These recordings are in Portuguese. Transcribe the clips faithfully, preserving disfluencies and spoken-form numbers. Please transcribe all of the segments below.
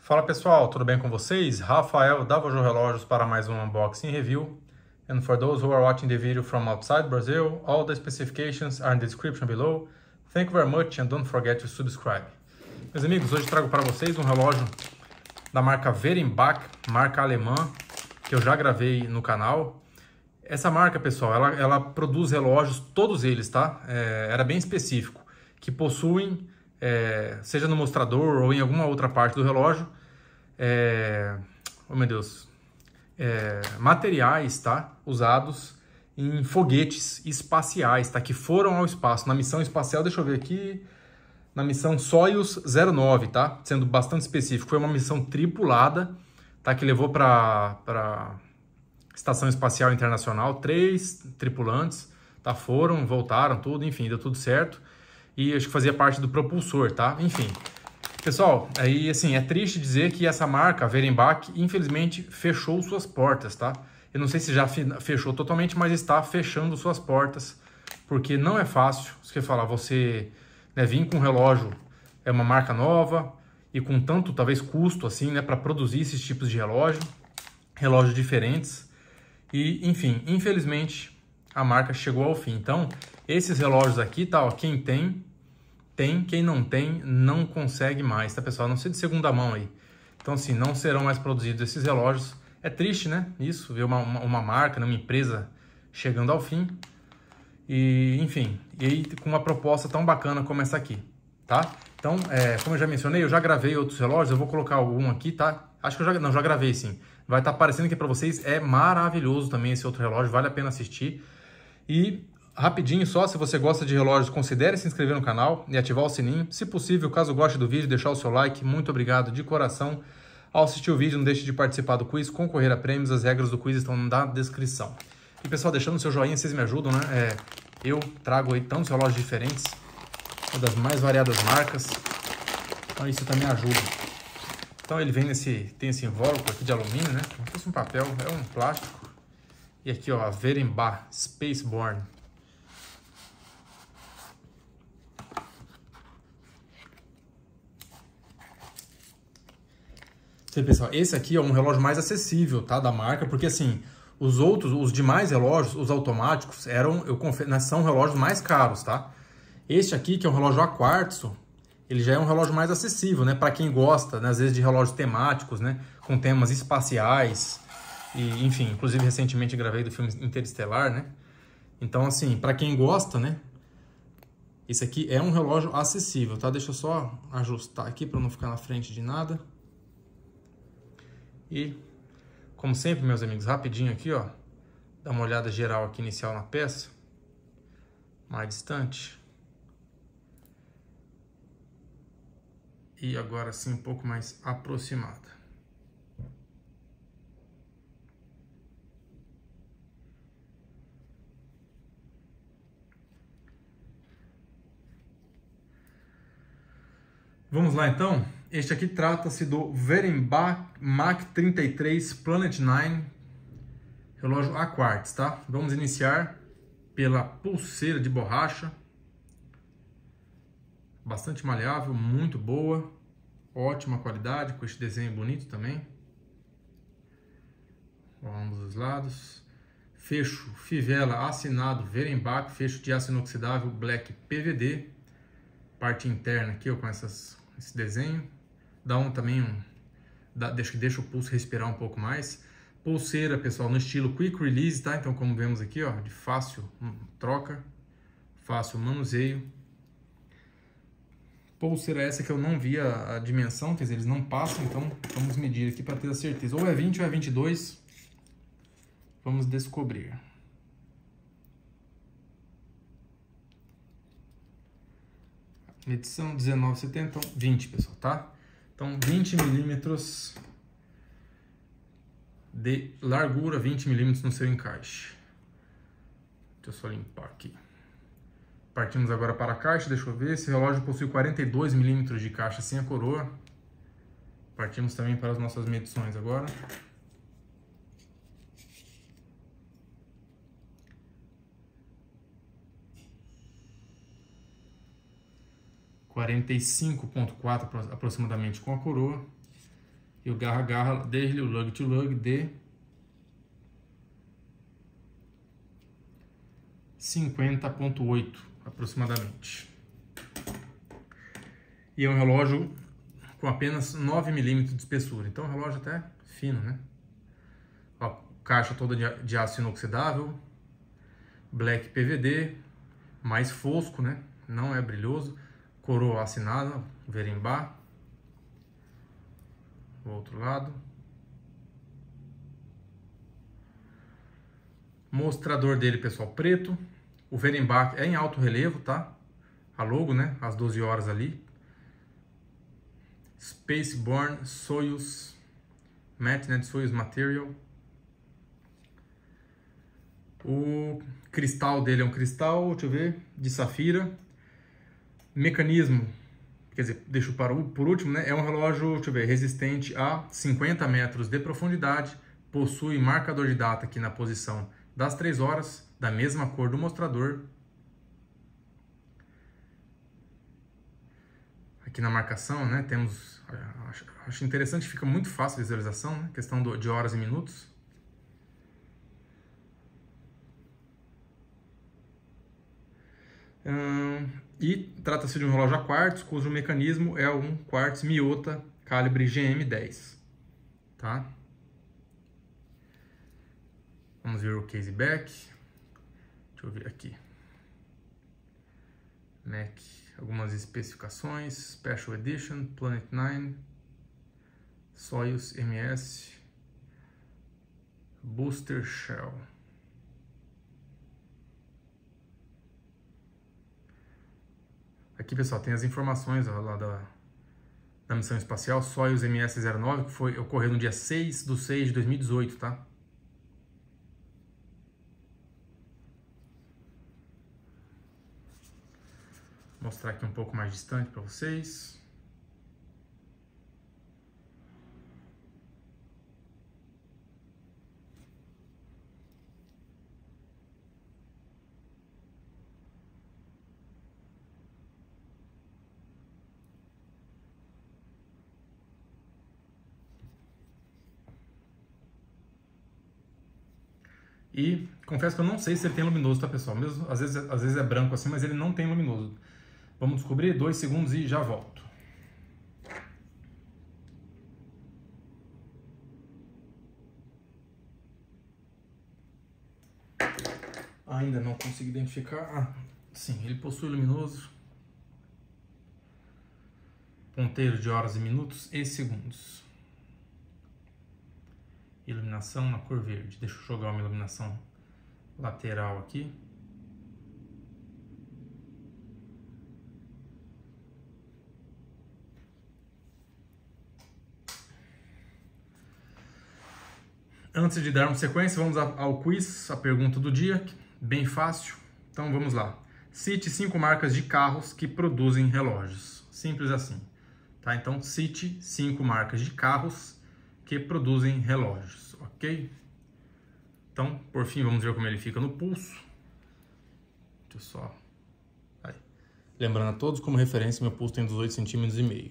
Fala pessoal, tudo bem com vocês? Rafael da Vojô Relógios para mais um unboxing review. And for those who are watching the video from outside Brazil, all the specifications are in the description below. Thank you very much and don't forget to subscribe. Meus amigos, hoje trago para vocês um relógio da marca Werenbach, marca alemã, que eu já gravei no canal. Essa marca, pessoal, ela, ela produz relógios, todos eles, tá? É, era bem específico, que possuem, é, seja no mostrador ou em alguma outra parte do relógio, é, oh meu Deus, é, materiais, tá? Usados em foguetes espaciais, tá? Que foram ao espaço, na missão espacial, deixa eu ver aqui, na missão Soyuz zero nove, tá? Sendo bastante específico, foi uma missão tripulada, tá? Que levou para para Estação Espacial Internacional, três tripulantes, tá? Foram, voltaram, tudo, enfim, deu tudo certo. E acho que fazia parte do propulsor, tá? Enfim. Pessoal, aí assim, é triste dizer que essa marca, a Werenbach, infelizmente fechou suas portas, tá? Eu não sei se já fechou totalmente, mas está fechando suas portas, porque não é fácil, você falar, você né, vir com um relógio, é uma marca nova, e com tanto, talvez, custo, assim, né, para produzir esses tipos de relógio, relógios diferentes. E, enfim, infelizmente, a marca chegou ao fim. Então, esses relógios aqui, tá, ó, quem tem, tem. Quem não tem, não consegue mais, tá, pessoal? A não ser de segunda mão aí. Então, assim, não serão mais produzidos esses relógios. É triste, né? Isso, ver uma, uma, uma marca, né, uma empresa chegando ao fim. E, enfim, e aí com uma proposta tão bacana como essa aqui, tá? Então, é, como eu já mencionei, eu já gravei outros relógios, eu vou colocar algum aqui, tá? Acho que eu já, não, já gravei sim. Vai estar aparecendo aqui para vocês, é maravilhoso também esse outro relógio, vale a pena assistir. E rapidinho só, se você gosta de relógios, considere se inscrever no canal e ativar o sininho. Se possível, caso goste do vídeo, deixar o seu like, muito obrigado de coração. Ao assistir o vídeo, não deixe de participar do quiz, concorrer a prêmios, as regras do quiz estão na descrição. E pessoal, deixando o seu joinha, vocês me ajudam, né? É, eu trago aí tantos relógios diferentes, das mais variadas marcas, então isso também ajuda. Então ele vem nesse, tem esse invólucro aqui de alumínio, né? Como se fosse um papel, é um plástico. E aqui, ó, a Werenbach Spaceborne. Então, pessoal, esse aqui é um relógio mais acessível, tá? Da marca, porque assim, os outros, os demais relógios, os automáticos, eram, eu confesso, são relógios mais caros, tá? Este aqui, que é um relógio a quartzo, ele já é um relógio mais acessível, né? Para quem gosta, né? Às vezes, de relógios temáticos, né? Com temas espaciais. E, enfim, inclusive, recentemente gravei do filme Interestelar, né? Então, assim, para quem gosta, né? Esse aqui é um relógio acessível, tá? Deixa eu só ajustar aqui para não ficar na frente de nada. E, como sempre, meus amigos, rapidinho aqui, ó. Dá uma olhada geral aqui, inicial na peça. Mais distante. E agora sim, um pouco mais aproximada. Vamos lá então? Este aqui trata-se do Werenbach Mach trinta e três Planet nove, relógio a quartzo, tá? Vamos iniciar pela pulseira de borracha. Bastante maleável, muito boa, ótima qualidade, com este desenho bonito também. Ambos os lados. Fecho fivela assinado Werenbach, fecho de aço inoxidável Black P V D. Parte interna aqui, ó, com essas, esse desenho. Dá um também um, dá, deixa, deixa o pulso respirar um pouco mais. Pulseira, pessoal, no estilo Quick Release, tá? Então, como vemos aqui, ó, de fácil hum, troca, fácil manuseio. Pulseira essa que eu não vi a, a dimensão, quer dizer, eles não passam, então vamos medir aqui para ter a certeza. Ou é vinte ou é vinte e dois, vamos descobrir. Medição dezenove e setenta, então vinte, pessoal, tá? Então vinte milímetros de largura, vinte milímetros no seu encaixe. Deixa eu só limpar aqui. Partimos agora para a caixa, deixa eu ver, esse relógio possui quarenta e dois milímetros de caixa sem a coroa. Partimos também para as nossas medições agora. quarenta e cinco ponto quatro aproximadamente com a coroa. E o garra-garra dele, o lug-to-lug de cinquenta ponto oito aproximadamente. E é um relógio com apenas nove milímetros de espessura, então é um relógio até fino, né? Ó, caixa toda de, de aço inoxidável, black P V D, mais fosco, né? Não é brilhoso, coroa assinada, verimbá. O outro lado. Mostrador dele, pessoal, preto. O verimbá é em alto relevo, tá? A logo, né? Às doze horas ali. Spaceborne Soyuz Matte, né? De Soyuz Material. O cristal dele é um cristal, deixa eu ver, de safira. Mecanismo, quer dizer, deixo para o, por último, né? É um relógio, deixa eu ver, resistente a cinquenta metros de profundidade. Possui marcador de data aqui na posição das três horas, da mesma cor do mostrador. Aqui na marcação, né, temos, acho, acho interessante, fica muito fácil a visualização, né, questão do, de horas e minutos. Hum, e trata-se de um relógio a quartzo, cujo mecanismo é um quartzo Miyota calibre G M dez, tá? Vamos ver o case back. Deixa eu ver aqui. Mac, algumas especificações. Special Edition, Planet nove, Soyuz M S, Booster Shell. Aqui, pessoal, tem as informações ó, lá da, da missão espacial Soyuz M S zero nove, que foi, ocorreu no dia seis de seis de dois mil e dezoito, tá? Vou mostrar aqui um pouco mais distante para vocês. E confesso que eu não sei se ele tem luminoso, tá, pessoal? Mesmo, às vezes, às vezes é branco assim, mas ele não tem luminoso. Vamos descobrir, dois segundos e já volto. Ainda não consigo identificar. Ah, sim, ele possui luminoso. Ponteiro de horas e minutos e segundos. Iluminação na cor verde. Deixa eu jogar uma iluminação lateral aqui. Antes de darmos sequência, vamos ao quiz, a pergunta do dia, bem fácil. Então vamos lá. Cite cinco marcas de carros que produzem relógios. Simples assim. Tá? Então cite cinco marcas de carros que produzem relógios, ok? Então, por fim, vamos ver como ele fica no pulso. Deixa eu só... Aí. Lembrando a todos, como referência, meu pulso tem dezoito centímetros e meio.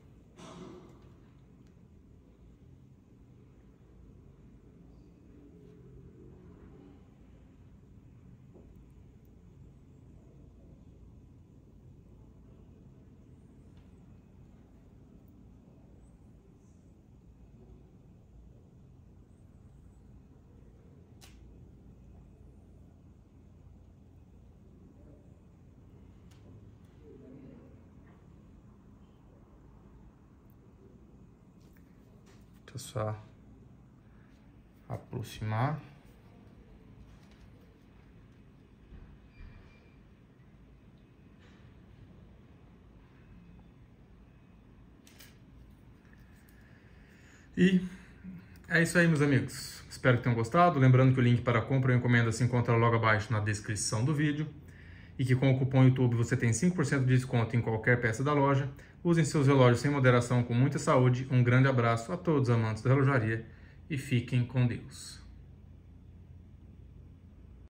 Deixa eu só aproximar. E é isso aí, meus amigos. Espero que tenham gostado. Lembrando que o link para a compra ou encomenda se encontra logo abaixo na descrição do vídeo. E que com o cupom YouTube você tem cinco por cento de desconto em qualquer peça da loja. Usem seus relógios sem moderação, com muita saúde. Um grande abraço a todos os amantes da relojaria e fiquem com Deus.